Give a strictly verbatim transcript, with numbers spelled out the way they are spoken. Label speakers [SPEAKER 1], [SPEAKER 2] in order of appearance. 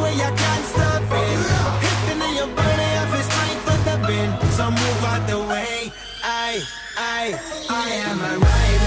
[SPEAKER 1] way, I can't stop it. Hitting in your body, I feel strength with the wind. So move out the way. I, I, I am a rider.